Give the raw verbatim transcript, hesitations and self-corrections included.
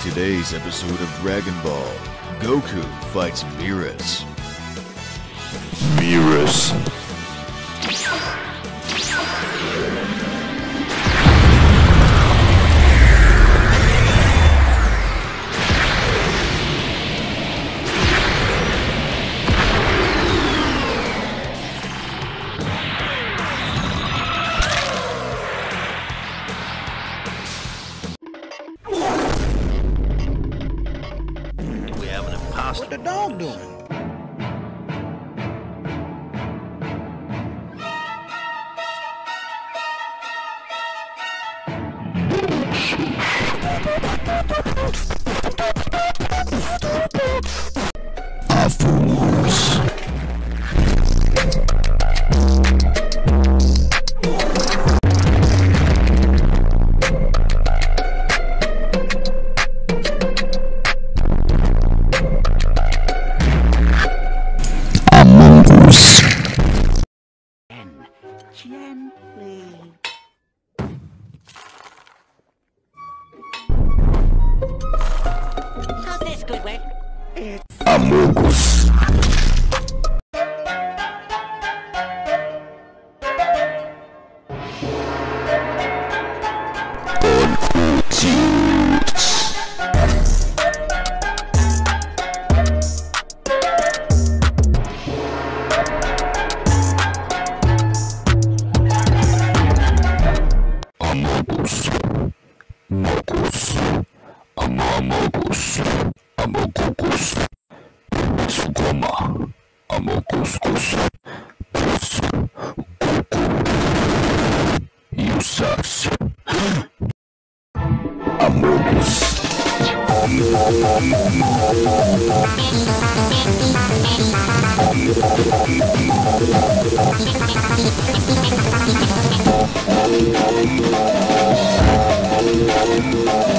today's episode of Dragon Ball, Goku fights Beerus. Beerus. What the dog doing? Amogus. Gently. How's this, good way? It's Amogus. Amogus, Amogus, Amogus, Sugoma, Amogus, Plus, Goku, Usas, Amogus. Amogus.